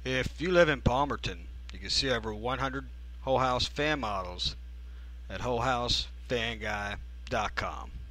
If you live in Palmerton, you can see over 100 Whole House fan models at WholeHouseFanGuy.com.